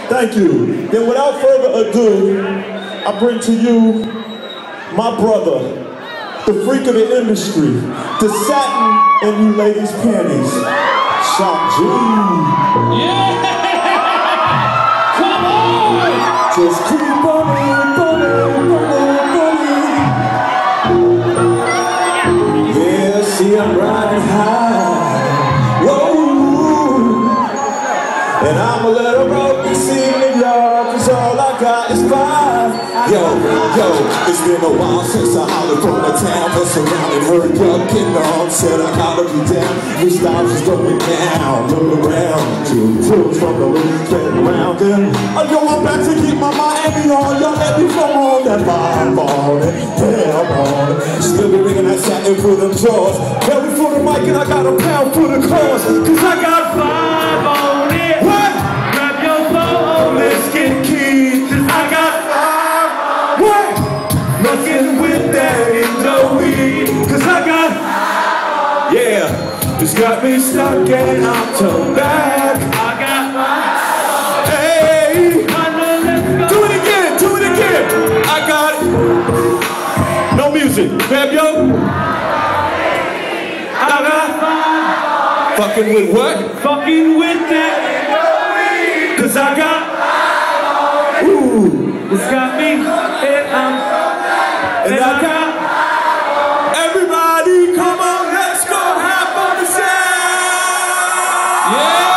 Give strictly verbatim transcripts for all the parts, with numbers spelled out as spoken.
Thank you. Then without further ado, I bring to you my brother, the freak of the industry, the satin in you ladies' panties, Shock G. Yeah! Come on! Just keep on it, on it, on it, on it. Yeah, see I'm riding high, whoa. And I'ma let her roll and sing to y'all, cause all I got is five. Yo, yo, it's been a while since I hollered from the town, but surrounded her young kid on, said I gotta be down. This style's just going down, look around, two tools from the leaves been around. And I know I'm back to keep my Miami on, y'all let me come on that vibe on it, damn on it. Still be ringing that satin for them jaws, belly for the mic and I got a pound for the cause, cause I got five on it. What? Grab your phone, let's get keys, cause I got what? Nothing with that in the weed, cause I got, yeah, it's got me stuck and I'm turned back. I got, hey, do it again, do it again. I got it. No music, grab yo. I got, fucking with what? Fucking with that in the weed, cause I got, ooh, it's got me. And, and I got everybody, come on, let's go have fun and sound. Yeah.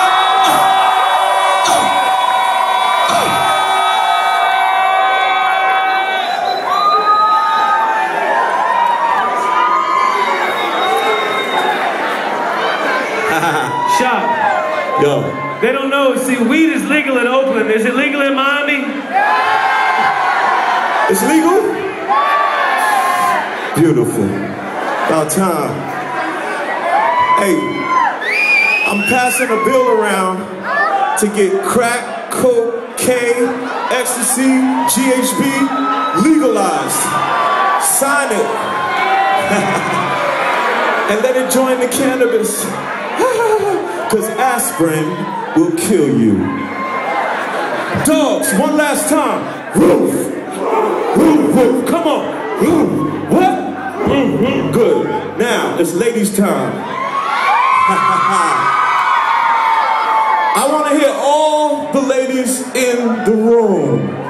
Shock. Yo. They don't know. See, weed is legal in Oakland. Is it legal in Miami? It's legal? Beautiful. About time. Hey, I'm passing a bill around to get crack, cocaine, ecstasy, G H B legalized. Sign it. And let it join the cannabis. Cause aspirin will kill you. Dogs, one last time. Roof. Roof, roof. Come on. Roof. What? Mm-hmm. Good. Now, it's ladies' time. I want to hear all the ladies in the room.